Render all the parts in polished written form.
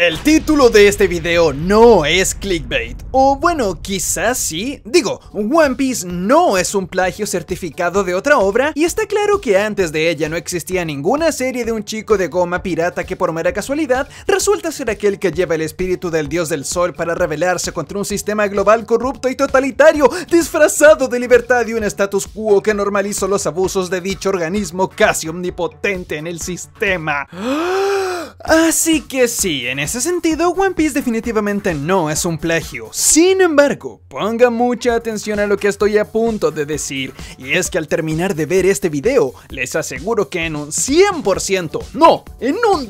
El título de este video no es clickbait, o bueno, quizás sí. Digo, One Piece no es un plagio certificado de otra obra, y está claro que antes de ella no existía ninguna serie de un chico de goma pirata que por mera casualidad resulta ser aquel que lleva el espíritu del dios del sol para rebelarse contra un sistema global corrupto y totalitario, disfrazado de libertad y un status quo que normalizó los abusos de dicho organismo casi omnipotente en el sistema. Así que sí, en ese sentido, One Piece definitivamente no es un plagio. Sin embargo, ponga mucha atención a lo que estoy a punto de decir, y es que al terminar de ver este video, les aseguro que en un 100%, no, en un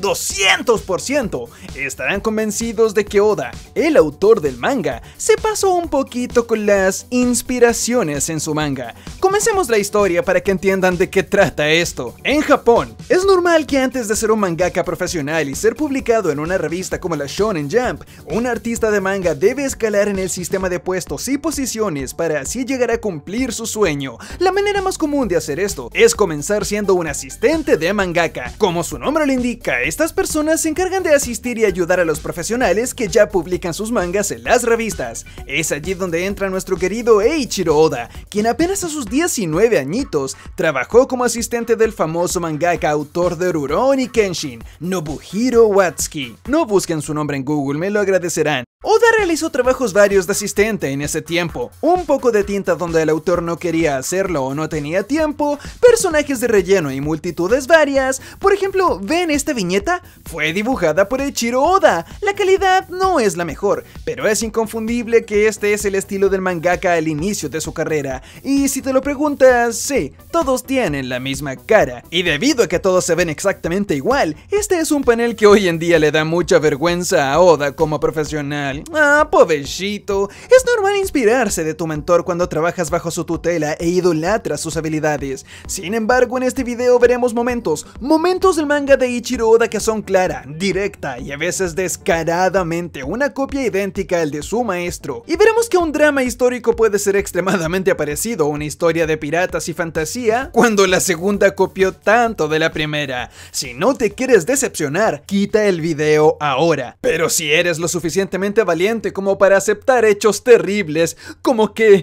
200%, estarán convencidos de que Oda, el autor del manga, se pasó un poquito con las inspiraciones en su manga. Comencemos la historia para que entiendan de qué trata esto. En Japón, es normal que antes de ser un mangaka profesional y ser publicado en una revista como la Shonen Jump, un artista de manga debe escalar en el sistema de puestos y posiciones para así llegar a cumplir su sueño. La manera más común de hacer esto es comenzar siendo un asistente de mangaka. Como su nombre lo indica, estas personas se encargan de asistir y ayudar a los profesionales que ya publican sus mangas en las revistas. Es allí donde entra nuestro querido Eiichiro Oda, quien apenas a sus 19 añitos trabajó como asistente del famoso mangaka autor de Rurouni Kenshin, Nobuhiro Watsuki. No busquen su nombre en Google, me lo agradecerán. Oda realizó trabajos varios de asistente en ese tiempo, un poco de tinta donde el autor no quería hacerlo o no tenía tiempo, personajes de relleno y multitudes varias. Por ejemplo, ¿ven esta viñeta? Fue dibujada por Eiichiro Oda. La calidad no es la mejor, pero es inconfundible que este es el estilo del mangaka al inicio de su carrera. Y si te lo preguntas, sí, todos tienen la misma cara. Y debido a que todos se ven exactamente igual, este es un panel que hoy en día le da mucha vergüenza a Oda como profesional. Ah, pobrecito. Es normal inspirarse de tu mentor cuando trabajas bajo su tutela e idolatras sus habilidades. Sin embargo, en este video veremos momentos del manga de Eiichiro Oda que son clara, directa y a veces descaradamente una copia idéntica al de su maestro. Y veremos que un drama histórico puede ser extremadamente parecido a una historia de piratas y fantasía cuando la segunda copió tanto de la primera. Si no te quieres decepcionar, quita el video ahora. Pero si eres lo suficientemente valiente como para aceptar hechos terribles, como que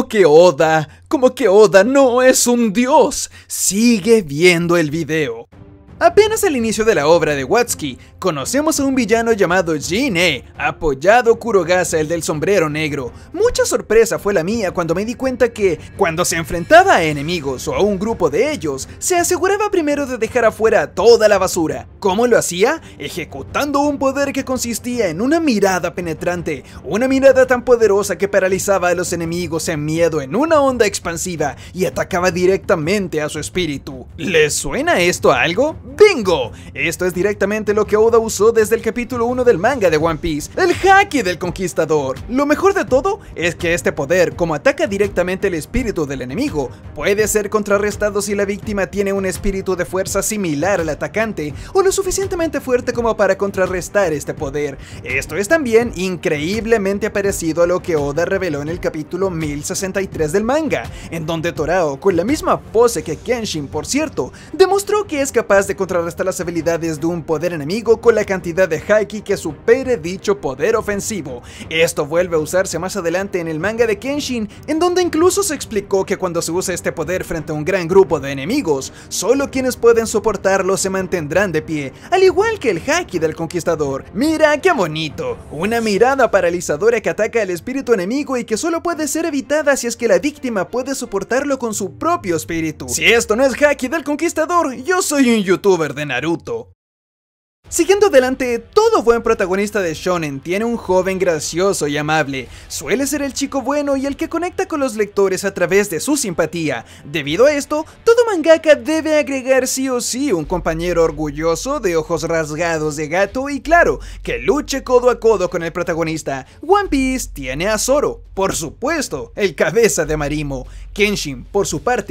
Oda no es un dios, sigue viendo el video. Apenas al inicio de la obra de Watsuki, conocemos a un villano llamado Jin-E, apoyado Kurogasa, el del sombrero negro. Mucha sorpresa fue la mía cuando me di cuenta que, cuando se enfrentaba a enemigos o a un grupo de ellos, se aseguraba primero de dejar afuera toda la basura. ¿Cómo lo hacía? Ejecutando un poder que consistía en una mirada penetrante, una mirada tan poderosa que paralizaba a los enemigos en miedo en una onda expansiva y atacaba directamente a su espíritu. ¿Les suena esto a algo? ¡Bingo! Esto es directamente lo que Oda usó desde el capítulo 1 del manga de One Piece, el Haki del Conquistador. Lo mejor de todo es que este poder, como ataca directamente el espíritu del enemigo, puede ser contrarrestado si la víctima tiene un espíritu de fuerza similar al atacante o lo suficientemente fuerte como para contrarrestar este poder. Esto es también increíblemente parecido a lo que Oda reveló en el capítulo 1063 del manga, en donde Torao, con la misma pose que Kenshin por cierto, demostró que es capaz de contrarrestar las habilidades de un poder enemigo con la cantidad de haki que supere dicho poder ofensivo. Esto vuelve a usarse más adelante en el manga de Kenshin, en donde incluso se explicó que cuando se usa este poder frente a un gran grupo de enemigos, solo quienes pueden soportarlo se mantendrán de pie, al igual que el haki del Conquistador. Mira qué bonito, una mirada paralizadora que ataca al espíritu enemigo y que solo puede ser evitada si es que la víctima puede soportarlo con su propio espíritu. Si esto no es haki del Conquistador, yo soy un youtuber de Naruto. Siguiendo adelante, todo buen protagonista de shonen tiene un joven gracioso y amable. Suele ser el chico bueno y el que conecta con los lectores a través de su simpatía. Debido a esto, todo mangaka debe agregar sí o sí un compañero orgulloso de ojos rasgados de gato y claro, que luche codo a codo con el protagonista. One Piece tiene a Zoro, por supuesto, el cabeza de Marimo. Kenshin, por su parte,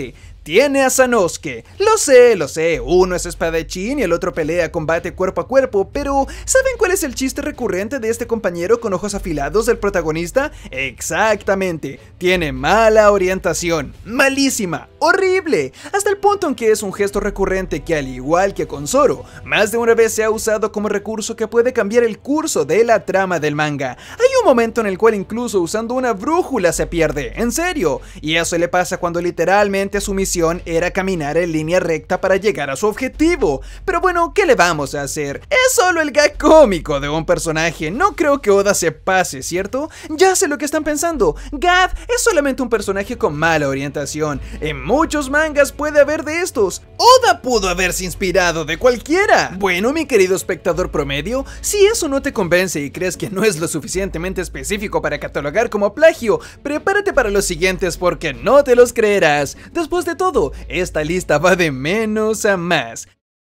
tiene a Sanosuke. Lo sé, uno es espadachín y el otro pelea combate cuerpo a cuerpo, pero ¿saben cuál es el chiste recurrente de este compañero con ojos afilados del protagonista? Exactamente, tiene mala orientación, malísima, horrible, hasta el punto en que es un gesto recurrente que, al igual que con Zoro, más de una vez se ha usado como recurso que puede cambiar el curso de la trama del manga. Hay un momento en el cual incluso usando una brújula se pierde, en serio, y eso le pasa cuando literalmente su misión era caminar en línea recta para llegar a su objetivo. Pero bueno, ¿qué le vamos a hacer? Es solo el gag cómico de un personaje, no creo que Oda se pase, ¿cierto? Ya sé lo que están pensando, Gad es solamente un personaje con mala orientación, en muchos mangas puede haber de estos, Oda pudo haberse inspirado de cualquiera. Bueno, mi querido espectador promedio, si eso no te convence y crees que no es lo suficientemente específico para catalogar como plagio, prepárate para los siguientes porque no te los creerás. Después de todo, esta lista va de menos a más.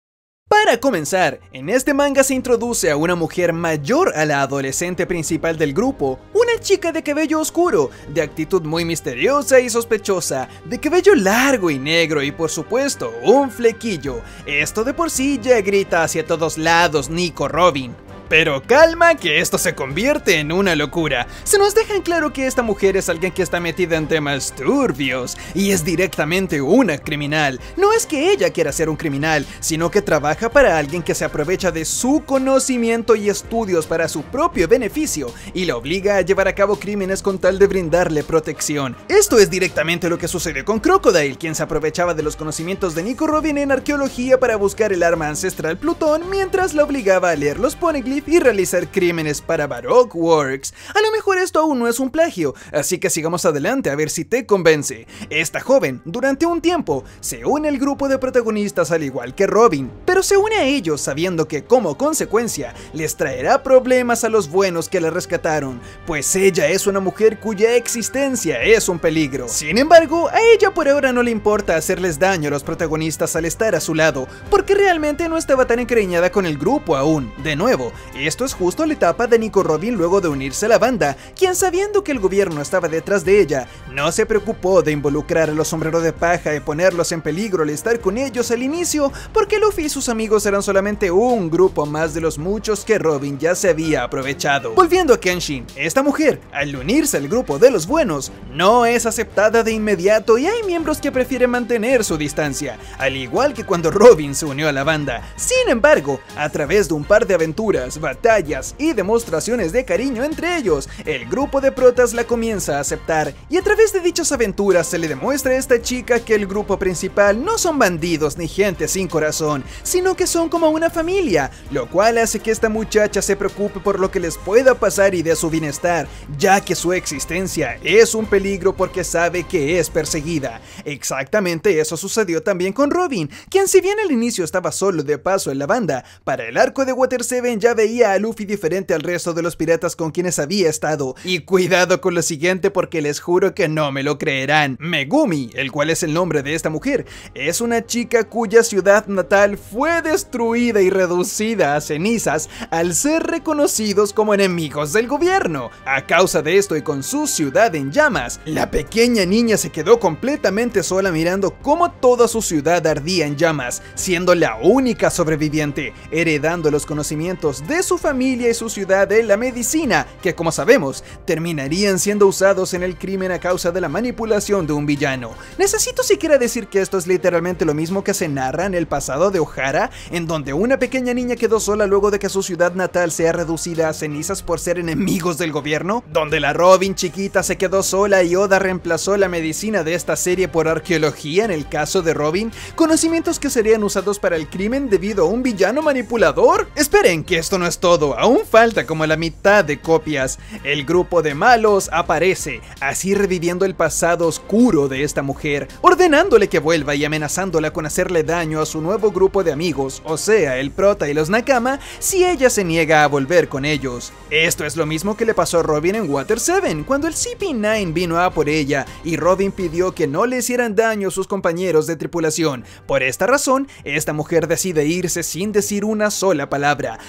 Para comenzar, en este manga se introduce a una mujer mayor a la adolescente principal del grupo, una chica de cabello oscuro, de actitud muy misteriosa y sospechosa, de cabello largo y negro y por supuesto un flequillo. Esto de por sí ya grita hacia todos lados Nico Robin. Pero calma que esto se convierte en una locura. Se nos deja en claro que esta mujer es alguien que está metida en temas turbios y es directamente una criminal. No es que ella quiera ser un criminal, sino que trabaja para alguien que se aprovecha de su conocimiento y estudios para su propio beneficio y la obliga a llevar a cabo crímenes con tal de brindarle protección. Esto es directamente lo que sucedió con Crocodile, quien se aprovechaba de los conocimientos de Nico Robin en arqueología para buscar el arma ancestral Plutón mientras la obligaba a leer los poneglyphs y realizar crímenes para Baroque Works. A lo mejor esto aún no es un plagio, así que sigamos adelante a ver si te convence. Esta joven, durante un tiempo, se une al grupo de protagonistas al igual que Robin, pero se une a ellos sabiendo que como consecuencia les traerá problemas a los buenos que la rescataron, pues ella es una mujer cuya existencia es un peligro. Sin embargo, a ella por ahora no le importa hacerles daño a los protagonistas al estar a su lado, porque realmente no estaba tan encariñada con el grupo aún. De nuevo, esto es justo la etapa de Nico Robin luego de unirse a la banda, quien sabiendo que el gobierno estaba detrás de ella, no se preocupó de involucrar a los sombreros de paja y ponerlos en peligro al estar con ellos al inicio, porque Luffy y sus amigos eran solamente un grupo más de los muchos que Robin ya se había aprovechado. Volviendo a Kenshin, esta mujer, al unirse al grupo de los buenos, no es aceptada de inmediato y hay miembros que prefieren mantener su distancia, al igual que cuando Robin se unió a la banda. Sin embargo, a través de un par de aventuras, batallas y demostraciones de cariño entre ellos, el grupo de protas la comienza a aceptar y a través de dichas aventuras se le demuestra a esta chica que el grupo principal no son bandidos ni gente sin corazón, sino que son como una familia, lo cual hace que esta muchacha se preocupe por lo que les pueda pasar y de su bienestar, ya que su existencia es un peligro porque sabe que es perseguida. Exactamente eso sucedió también con Robin, quien si bien al inicio estaba solo de paso en la banda, para el arco de Water 7 ya veía a Luffy diferente al resto de los piratas con quienes había estado. Y cuidado con lo siguiente porque les juro que no me lo creerán. Megumi, el cual es el nombre de esta mujer, es una chica cuya ciudad natal fue destruida y reducida a cenizas al ser reconocidos como enemigos del gobierno. A causa de esto y con su ciudad en llamas, la pequeña niña se quedó completamente sola mirando cómo toda su ciudad ardía en llamas, siendo la única sobreviviente, heredando los conocimientos de su familia y su ciudad de la medicina, que como sabemos, terminarían siendo usados en el crimen a causa de la manipulación de un villano. Necesito siquiera decir que esto es literalmente lo mismo que se narra en el pasado de Ohara, en donde una pequeña niña quedó sola luego de que su ciudad natal sea reducida a cenizas por ser enemigos del gobierno, donde la Robin chiquita se quedó sola y Oda reemplazó la medicina de esta serie por arqueología en el caso de Robin, conocimientos que serían usados para el crimen debido a un villano manipulador. Esperen, que esto no es todo, aún falta como la mitad de copias. El grupo de malos aparece, así reviviendo el pasado oscuro de esta mujer, ordenándole que vuelva y amenazándola con hacerle daño a su nuevo grupo de amigos, o sea, el prota y los Nakama, si ella se niega a volver con ellos. Esto es lo mismo que le pasó a Robin en Water 7, cuando el CP9 vino a por ella y Robin pidió que no le hicieran daño a sus compañeros de tripulación. Por esta razón, esta mujer decide irse sin decir una sola palabra. Sabe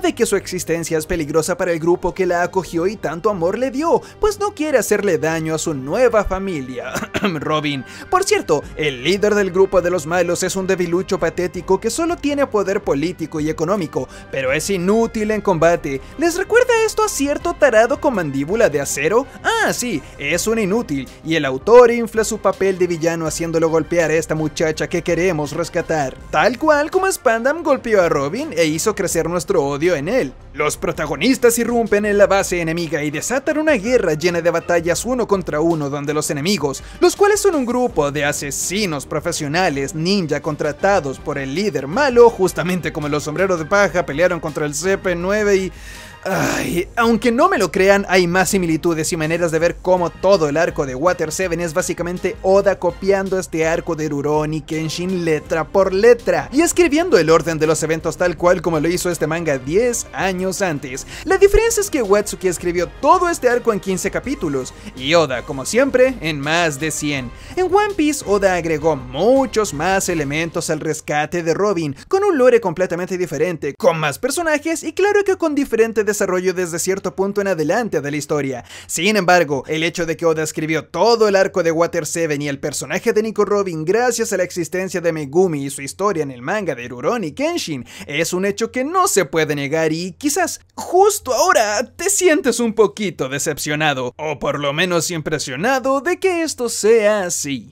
sabe que su existencia es peligrosa para el grupo que la acogió y tanto amor le dio, pues no quiere hacerle daño a su nueva familia, Robin. Por cierto, el líder del grupo de los malos es un debilucho patético que solo tiene poder político y económico, pero es inútil en combate. ¿Les recuerda esto a cierto tarado con mandíbula de acero? Ah, sí, es un inútil, y el autor infla su papel de villano haciéndolo golpear a esta muchacha que queremos rescatar, tal cual como Spandam golpeó a Robin e hizo crecer nuestro odio en él. Los protagonistas irrumpen en la base enemiga y desatan una guerra llena de batallas uno contra uno, donde los enemigos, los cuales son un grupo de asesinos profesionales ninja contratados por el líder malo, justamente como los sombreros de paja pelearon contra el CP9 y... Ay, aunque no me lo crean, hay más similitudes y maneras de ver cómo todo el arco de Water 7 es básicamente Oda copiando este arco de Rurouni Kenshin letra por letra y escribiendo el orden de los eventos tal cual como lo hizo este manga 10 años antes. La diferencia es que Watsuki escribió todo este arco en 15 capítulos y Oda, como siempre, en más de 100. En One Piece, Oda agregó muchos más elementos al rescate de Robin, con un lore completamente diferente, con más personajes y claro que con diferente desarrollo desde cierto punto en adelante de la historia. Sin embargo, el hecho de que Oda escribió todo el arco de Water 7 y el personaje de Nico Robin gracias a la existencia de Megumi y su historia en el manga de Rurouni Kenshin es un hecho que no se puede negar y quizás justo ahora te sientes un poquito decepcionado o por lo menos impresionado de que esto sea así.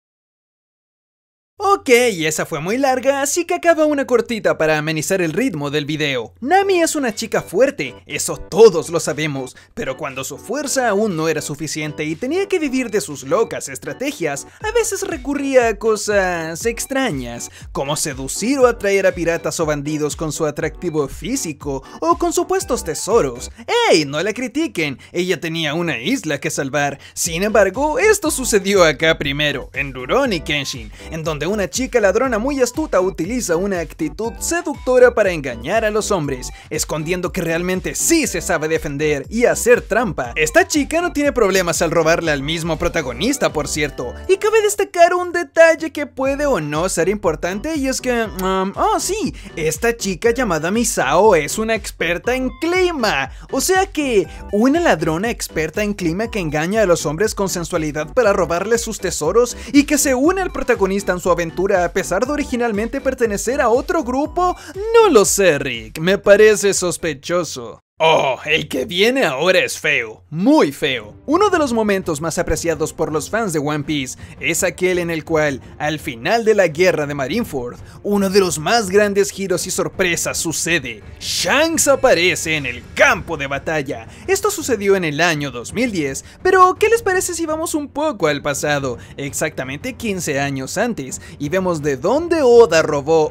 Ok, esa fue muy larga, así que acaba una cortita para amenizar el ritmo del video. Nami es una chica fuerte, eso todos lo sabemos, pero cuando su fuerza aún no era suficiente y tenía que vivir de sus locas estrategias, a veces recurría a cosas extrañas, como seducir o atraer a piratas o bandidos con su atractivo físico o con supuestos tesoros. ¡Ey! No la critiquen, ella tenía una isla que salvar. Sin embargo, esto sucedió acá primero, en Rurouni Kenshin, en donde una chica ladrona muy astuta utiliza una actitud seductora para engañar a los hombres, escondiendo que realmente sí se sabe defender y hacer trampa. Esta chica no tiene problemas al robarle al mismo protagonista, por cierto, y cabe destacar un detalle que puede o no ser importante y es que, sí, esta chica llamada Misao es una experta en clima, o sea que una ladrona experta en clima que engaña a los hombres con sensualidad para robarles sus tesoros y que se une al protagonista en su aventura a pesar de originalmente pertenecer a otro grupo? No lo sé, Rick, me parece sospechoso. Oh, el que viene ahora es feo, muy feo. Uno de los momentos más apreciados por los fans de One Piece es aquel en el cual, al final de la guerra de Marineford, uno de los más grandes giros y sorpresas sucede. Shanks aparece en el campo de batalla. Esto sucedió en el año 2010, pero ¿qué les parece si vamos un poco al pasado? Exactamente 15 años antes, y vemos de dónde Oda robó,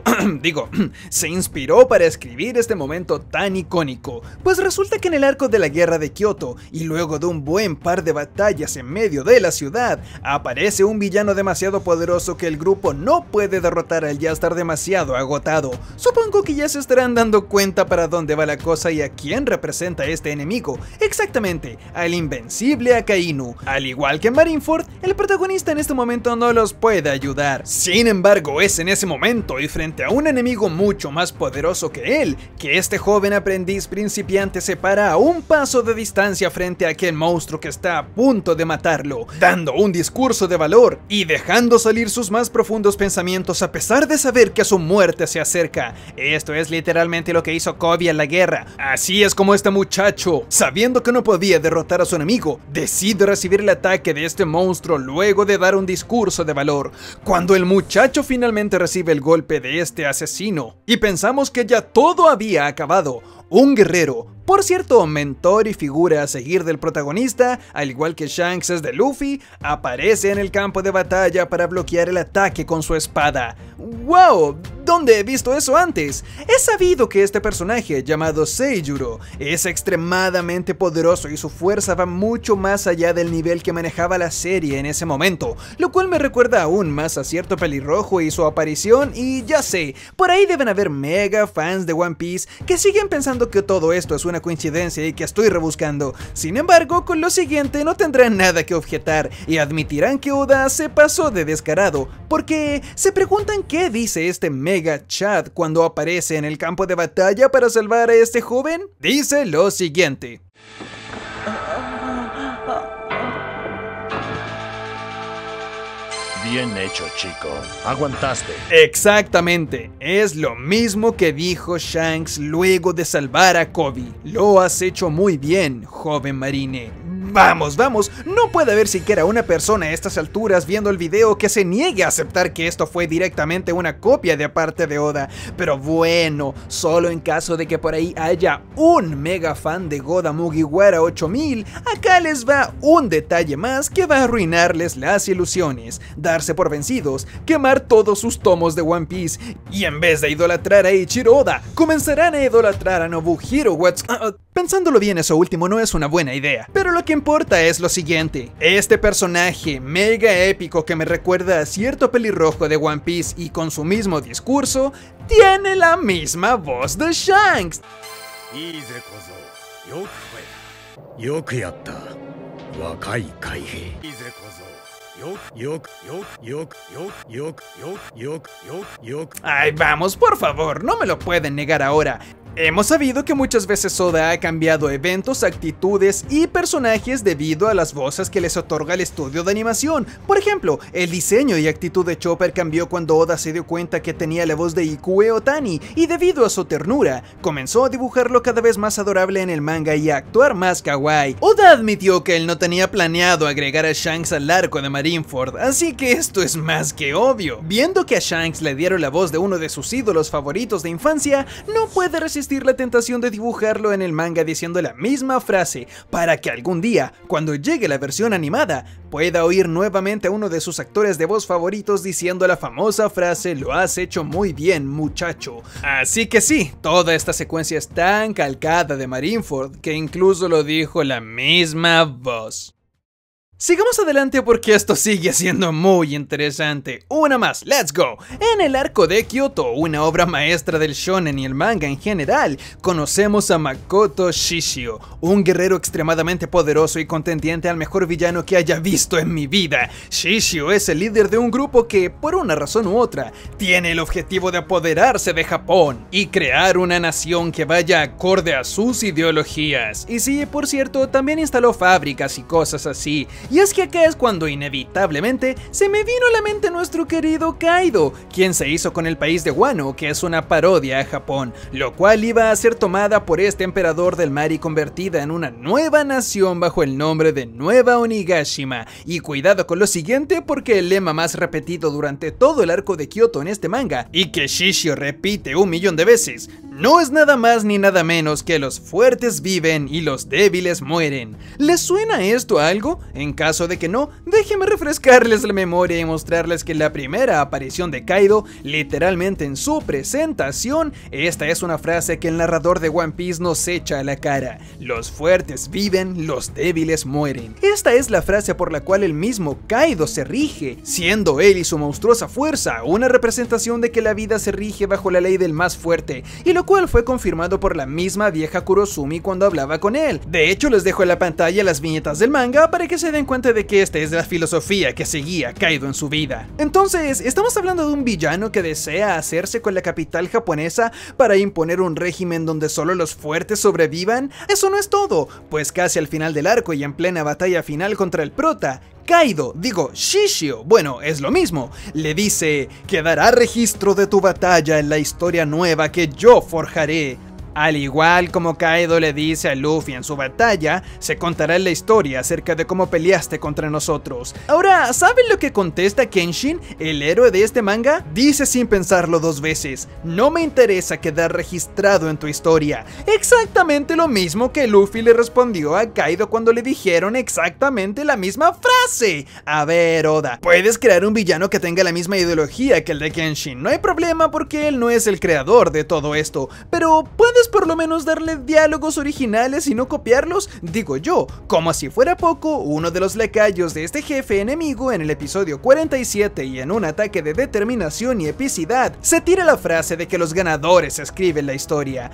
se inspiró para escribir este momento tan icónico. Pues resulta que en el arco de la guerra de Kyoto, y luego de un buen par de batallas en medio de la ciudad, aparece un villano demasiado poderoso que el grupo no puede derrotar al ya estar demasiado agotado. Supongo que ya se estarán dando cuenta para dónde va la cosa y a quién representa este enemigo. Exactamente, al invencible Akainu. Al igual que en Marineford, el protagonista en este momento no los puede ayudar. Sin embargo, es en ese momento y frente a un enemigo mucho más poderoso que él, que este joven aprendiz principiante se para a un paso de distancia frente a aquel monstruo que está a punto de matarlo, dando un discurso de valor y dejando salir sus más profundos pensamientos a pesar de saber que su muerte se acerca. Esto es literalmente lo que hizo Kobe en la guerra. Así es como este muchacho, sabiendo que no podía derrotar a su enemigo, decide recibir el ataque de este monstruo luego de dar un discurso de valor. Cuando el muchacho finalmente recibe el golpe de este asesino y pensamos que ya todo había acabado, un guerrero, por cierto, mentor y figura a seguir del protagonista, al igual que Shanks es de Luffy, aparece en el campo de batalla para bloquear el ataque con su espada. ¡Wow! ¿Dónde he visto eso antes? He sabido que este personaje, llamado Seijuro, es extremadamente poderoso y su fuerza va mucho más allá del nivel que manejaba la serie en ese momento, lo cual me recuerda aún más a cierto pelirrojo y su aparición, y ya sé, por ahí deben haber mega fans de One Piece que siguen pensando que todo esto es una una coincidencia y que estoy rebuscando. Sin embargo, con lo siguiente no tendrán nada que objetar y admitirán que Oda se pasó de descarado, porque se preguntan qué dice este mega chat cuando aparece en el campo de batalla para salvar a este joven. Dice lo siguiente. Bien hecho, chico. Aguantaste. Exactamente, es lo mismo que dijo Shanks luego de salvar a Kobe. Lo has hecho muy bien, joven marine. Vamos, no puede haber siquiera una persona a estas alturas viendo el video que se niegue a aceptar que esto fue directamente una copia de parte de Oda. Pero bueno, solo en caso de que por ahí haya un mega fan de Oda Mugiwara 8000, acá les va un detalle más que va a arruinarles las ilusiones. Darse por vencidos, quemar todos sus tomos de One Piece, y en vez de idolatrar a Eiichiro Oda, comenzarán a idolatrar a Nobuhiro Watsuki. Pensándolo bien, eso último no es una buena idea, pero lo que importa es lo siguiente: este personaje mega épico que me recuerda a cierto pelirrojo de One Piece y con su mismo discurso, tiene la misma voz de Shanks. Ay, vamos, por favor, no me lo pueden negar ahora. Hemos sabido que muchas veces Oda ha cambiado eventos, actitudes y personajes debido a las voces que les otorga el estudio de animación. Por ejemplo, el diseño y actitud de Chopper cambió cuando Oda se dio cuenta que tenía la voz de Ikue Otani, y debido a su ternura, comenzó a dibujarlo cada vez más adorable en el manga y a actuar más kawaii. Oda admitió que él no tenía planeado agregar a Shanks al arco de Marineford, así que esto es más que obvio. Viendo que a Shanks le dieron la voz de uno de sus ídolos favoritos de infancia, no puede resistir la tentación de dibujarlo en el manga diciendo la misma frase, para que algún día, cuando llegue la versión animada, pueda oír nuevamente a uno de sus actores de voz favoritos diciendo la famosa frase: "Lo has hecho muy bien, muchacho". Así que sí, toda esta secuencia es tan calcada de Marineford que incluso lo dijo la misma voz. Sigamos adelante porque esto sigue siendo muy interesante. Una más, let's go. En el arco de Kyoto, una obra maestra del shonen y el manga en general, conocemos a Makoto Shishio, un guerrero extremadamente poderoso y contendiente al mejor villano que haya visto en mi vida. Shishio es el líder de un grupo que, por una razón u otra, tiene el objetivo de apoderarse de Japón y crear una nación que vaya acorde a sus ideologías. Y sí, por cierto, también instaló fábricas y cosas así. Y es que acá es cuando inevitablemente se me vino a la mente nuestro querido Kaido, quien se hizo con el país de Wano, que es una parodia a Japón, lo cual iba a ser tomada por este emperador del mar y convertida en una nueva nación bajo el nombre de Nueva Onigashima. Y cuidado con lo siguiente, porque el lema más repetido durante todo el arco de Kyoto en este manga, y que Shishio repite 1.000.000 de veces, no es nada más ni nada menos que los fuertes viven y los débiles mueren. ¿Les suena esto a algo? En caso de que no, déjenme refrescarles la memoria y mostrarles que la primera aparición de Kaido, literalmente en su presentación, esta es una frase que el narrador de One Piece nos echa a la cara: los fuertes viven, los débiles mueren. Esta es la frase por la cual el mismo Kaido se rige, siendo él y su monstruosa fuerza una representación de que la vida se rige bajo la ley del más fuerte, y lo cual fue confirmado por la misma vieja Kurosumi cuando hablaba con él. De hecho, les dejo en la pantalla las viñetas del manga para que se den cuenta de que esta es la filosofía que seguía Kaido en su vida. Entonces, ¿estamos hablando de un villano que desea hacerse con la capital japonesa para imponer un régimen donde solo los fuertes sobrevivan? Eso no es todo, pues casi al final del arco y en plena batalla final contra el prota, Shishio, bueno, es lo mismo, le dice: quedará registro de tu batalla en la historia nueva que yo forjaré. Al igual como Kaido le dice a Luffy en su batalla, se contará la historia acerca de cómo peleaste contra nosotros. Ahora, ¿saben lo que contesta Kenshin, el héroe de este manga? Dice sin pensarlo dos veces: no me interesa quedar registrado en tu historia. Exactamente lo mismo que Luffy le respondió a Kaido cuando le dijeron exactamente la misma frase. A ver, Oda, puedes crear un villano que tenga la misma ideología que el de Kenshin, no hay problema porque él no es el creador de todo esto, pero puedes pues por lo menos darle diálogos originales y no copiarlos, digo yo. Como si fuera poco, uno de los lacayos de este jefe enemigo en el episodio 47 y en un ataque de determinación y epicidad, se tira la frase de que los ganadores escriben la historia.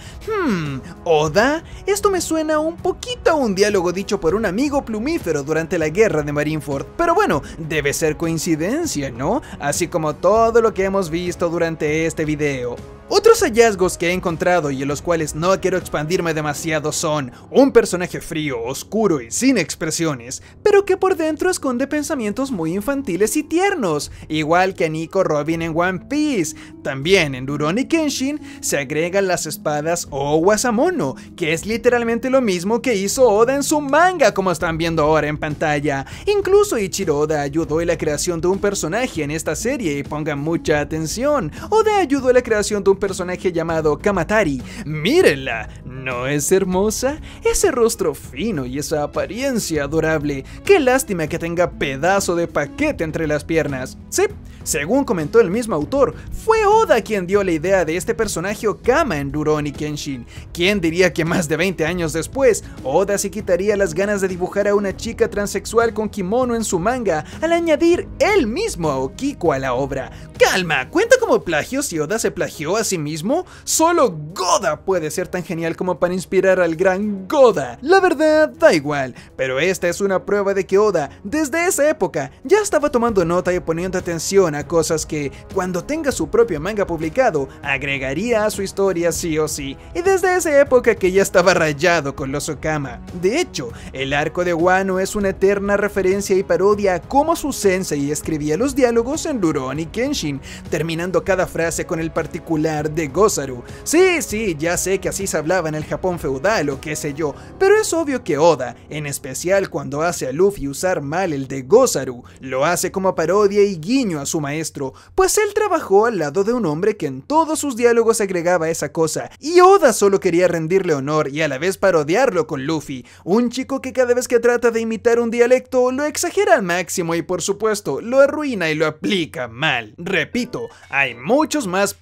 ¿Oda? Esto me suena un poquito a un diálogo dicho por un amigo plumífero durante la guerra de Marineford, pero bueno, debe ser coincidencia, ¿no? Así como todo lo que hemos visto durante este video. Otros hallazgos que he encontrado y en los cuales no quiero expandirme demasiado son un personaje frío, oscuro y sin expresiones, pero que por dentro esconde pensamientos muy infantiles y tiernos, igual que a Nico Robin en One Piece. También en Rurouni Kenshin se agregan las espadas Owasamono, que es literalmente lo mismo que hizo Oda en su manga, como están viendo ahora en pantalla. Incluso Ichiro Oda ayudó en la creación de un personaje en esta serie y pongan mucha atención. Oda ayudó en la creación de un personaje llamado Kamatari. Mírenla, ¿no es hermosa? Ese rostro fino y esa apariencia adorable. Qué lástima que tenga pedazo de paquete entre las piernas. Sí, según comentó el mismo autor, fue Oda quien dio la idea de este personaje Okama en Rurouni Kenshin. ¿Quién diría que más de 20 años después, Oda se quitaría las ganas de dibujar a una chica transexual con kimono en su manga al añadir él mismo a Okiko a la obra? Calma, ¿cuenta como plagio si Oda se plagió a sí mismo? Solo Goda puede ser tan genial como para inspirar al gran Goda. La verdad, da igual, pero esta es una prueba de que Oda, desde esa época, ya estaba tomando nota y poniendo atención a cosas que, cuando tenga su propio manga publicado, agregaría a su historia sí o sí, y desde esa época que ya estaba rayado con los Okama. De hecho, el arco de Wano es una eterna referencia y parodia a cómo su sensei escribía los diálogos en Rurouni Kenshin, terminando cada frase con el particular de Gozaru. Sí, ya sé que así se hablaba en el Japón feudal o qué sé yo, pero es obvio que Oda, en especial cuando hace a Luffy usar mal el de Gozaru, lo hace como parodia y guiño a su maestro, pues él trabajó al lado de un hombre que en todos sus diálogos agregaba esa cosa, y Oda solo quería rendirle honor y a la vez parodiarlo con Luffy, un chico que cada vez que trata de imitar un dialecto lo exagera al máximo y por supuesto lo arruina y lo aplica mal. Repito, hay muchos más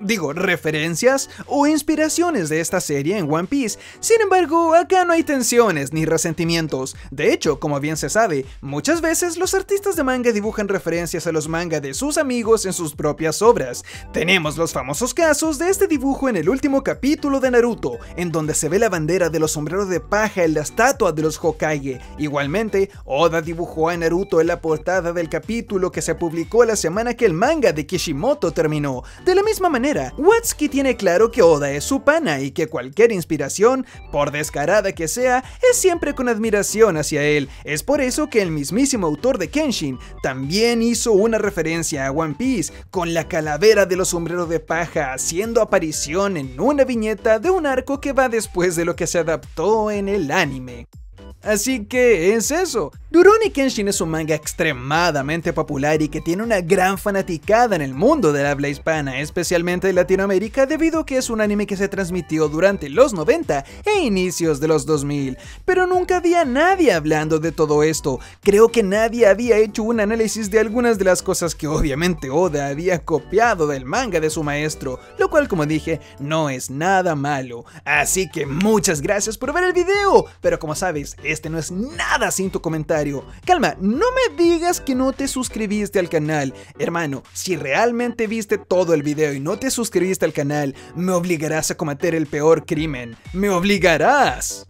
referencias o inspiraciones de esta serie en One Piece, sin embargo acá no hay tensiones ni resentimientos. De hecho, como bien se sabe, muchas veces los artistas de manga dibujan referencias a los manga de sus amigos en sus propias obras. Tenemos los famosos casos de este dibujo en el último capítulo de Naruto, en donde se ve la bandera de los sombreros de paja en la estatua de los Hokage. Igualmente, Oda dibujó a Naruto en la portada del capítulo que se publicó la semana que el manga de Kishimoto terminó. De la misma manera, Watsuki tiene claro que Oda es su pana y que cualquier inspiración, por descarada que sea, es siempre con admiración hacia él. Es por eso que el mismísimo autor de Kenshin también hizo una referencia a One Piece, con la calavera de los sombreros de paja haciendo aparición en una viñeta de un arco que va después de lo que se adaptó en el anime. Así que es eso. Rurouni Kenshin es un manga extremadamente popular y que tiene una gran fanaticada en el mundo del habla hispana, especialmente en Latinoamérica, debido a que es un anime que se transmitió durante los 90 e inicios de los 2000. Pero nunca había nadie hablando de todo esto. Creo que nadie había hecho un análisis de algunas de las cosas que obviamente Oda había copiado del manga de su maestro, lo cual, como dije, no es nada malo. Así que muchas gracias por ver el video, pero como sabes, este no es nada sin tu comentario. Calma, no me digas que no te suscribiste al canal. Hermano, si realmente viste todo el video y no te suscribiste al canal, me obligarás a cometer el peor crimen. ¡Me obligarás!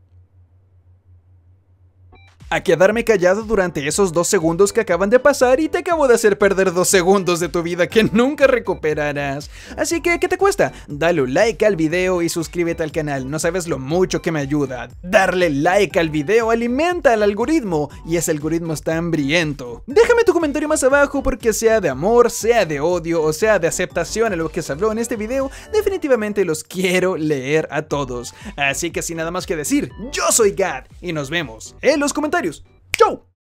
A quedarme callado durante esos 2 segundos que acaban de pasar y te acabo de hacer perder 2 segundos de tu vida que nunca recuperarás. Así que, ¿qué te cuesta? Dale un like al video y suscríbete al canal, no sabes lo mucho que me ayuda. Darle like al video alimenta al algoritmo y ese algoritmo está hambriento. Déjame tu comentario más abajo porque sea de amor, sea de odio o sea de aceptación a lo que se habló en este video, definitivamente los quiero leer a todos. Así que sin nada más que decir, yo soy Gad y nos vemos en los comentarios. ¡Chau!